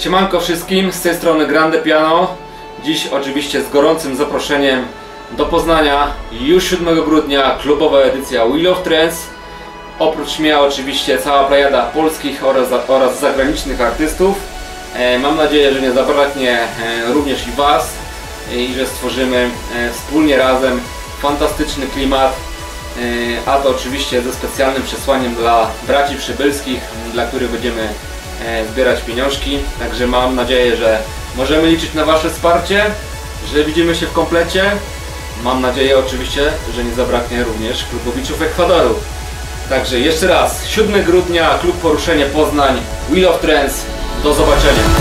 Siemanko wszystkim, z tej strony Grande Piano. Dziś oczywiście z gorącym zaproszeniem do Poznania. Już 7 grudnia klubowa edycja Wheel of Trance. Oprócz mnie oczywiście cała plejada polskich oraz zagranicznych artystów. Mam nadzieję, że nie zabraknie również i Was i że stworzymy wspólnie razem fantastyczny klimat. A to oczywiście ze specjalnym przesłaniem dla braci przybylskich, dla których będziemy zbierać pieniążki. Także mam nadzieję, że możemy liczyć na Wasze wsparcie, że widzimy się w komplecie. Mam nadzieję oczywiście, że nie zabraknie również klubowiczów Ekwadoru. Także jeszcze raz, 7 grudnia, klub Poruszenie Poznań, Wheel of Trance. Do zobaczenia.